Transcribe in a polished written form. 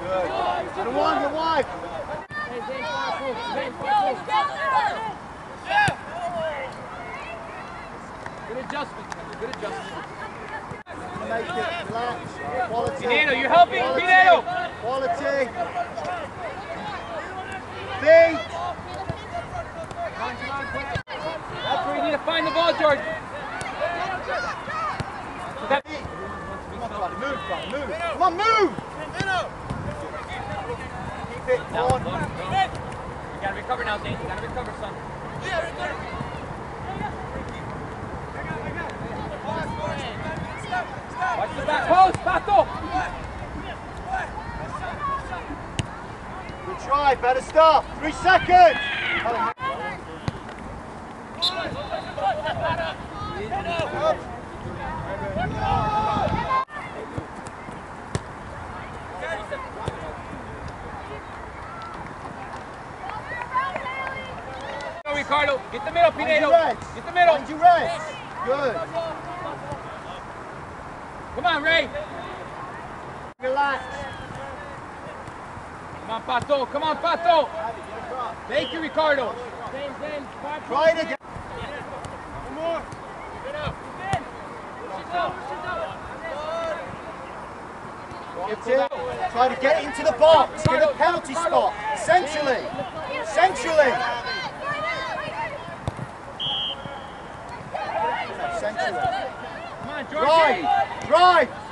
Get wide. Good adjustment. Good adjustment. Make it relax. Quality. Pinedo, you're helping. Pinedo. Quality. Feet. That's where you need to find the ball, George. Move. Come on, move. Keep it on. You gotta recover now, Dane. You gotta recover, son. Watch the back post, Pato! Good try, better stop. 3 seconds. Go, Ricardo. Get the middle, Pinedo. Get the middle. Find your reds. Good. Come on, Ray. Relax. Come on, Pato. Come on, Pato. Thank you, Ricardo. Try it again. One more. Try to get into the box. Get a penalty spot. Centrally. Centrally. Come on, George. Right.